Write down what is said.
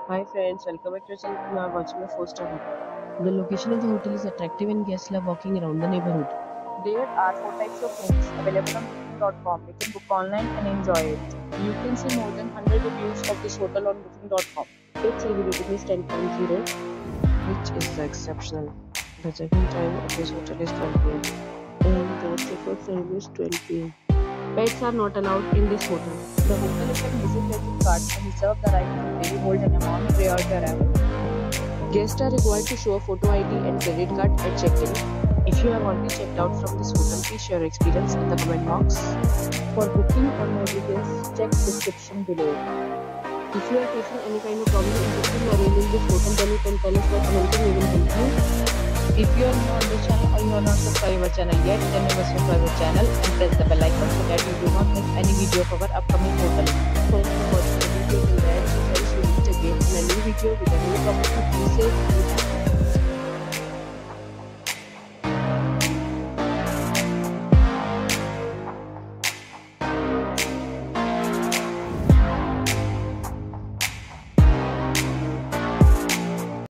Hi friends, welcome back to our channel. You are watching a 4-star hotel. The location of the hotel is attractive and guests love walking around the neighborhood. There are four types of rooms available on booking.com. You can book online and enjoy it. You can see more than 100 reviews of this hotel on booking.com. Its review rating is 10.0, which is exceptional. The check-in time of this hotel is 12 p.m. and the check-out time is 12 p.m. Pets are not allowed in this hotel. The hotel accepts major credit cards and reserve the right to pay hold an amount prior to arrival. Guests are required to show a photo ID and credit card at check-in. If you have already checked out from this hotel, please share your experience in the comment box. For booking or more details, check description below. If you are facing any kind of problem in booking or arranging this hotel, then you can tell us by commenting. We will help you. If you are new on this channel or you are not subscribed our channel yet, then you must subscribe our channel and press the bell icon so that you do not miss any video of our upcoming hotel. Thanks for watching the video till the end. Friends, we meet again in a new video with a new topic. Be safe.